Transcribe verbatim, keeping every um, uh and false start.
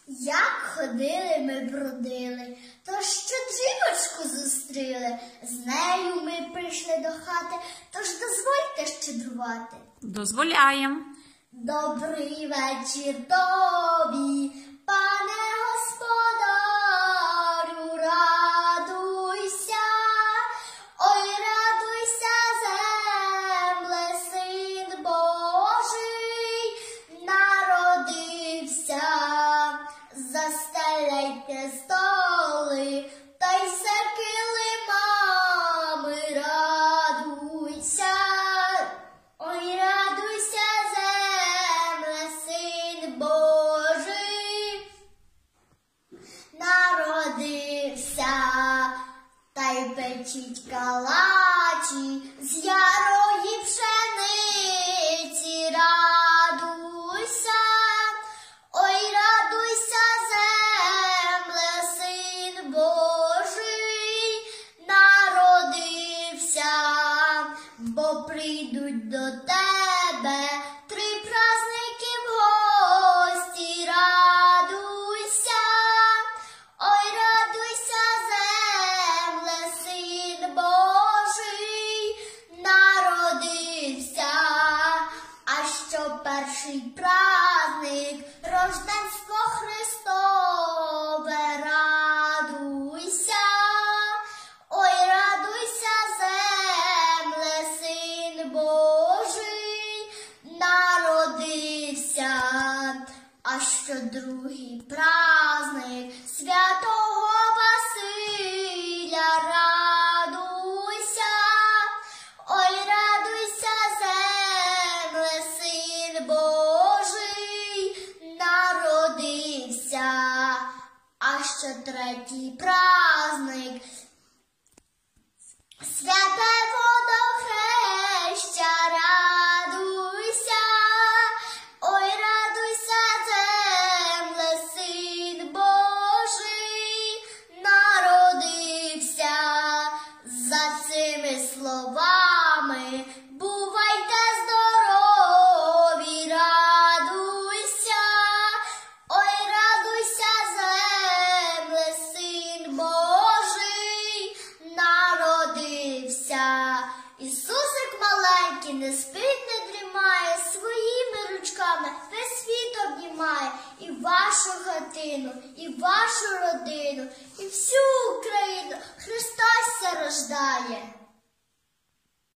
Як ходили ми бродили, то щедрівочку зустріли. З нею ми прийшли до хати, тож дозвольте щедрувати. Дозволяємо. Добрий вечір тобі, пане господарю, радуйся, ой, радуйся, земле, син Божий народився. Застеляйте столи, та й все килимами, радуйся, ой, радуйся, земле, син Божий народився. Та й печіть калачі з ярої пшениці, радуйся, ой, радуйся, земле, син Божий народився, бо прийдуть до тебе три праздники в гості, радуйся, ой, радуйся, земле, син Божий народився. А що перший праздник рождество Христове, радуйся, ой, радуйся, земле, син Божий народився. А що другий праздник святого Василя, радуйся, ой, радуйся, земле, син Божий народився. А що третій праздник святе водохреща, радуйся, ой, радуйся, земле, син Божий народився. За цими словами бувайте здорові, радуйся, ой, радуйся, земле, син Божий народився. Ісусик маленький не спить, не дрімає, своїми ручками весь світ обнімає. І вашу хатину, і вашу родину, і всю Україну Христос ся рождає.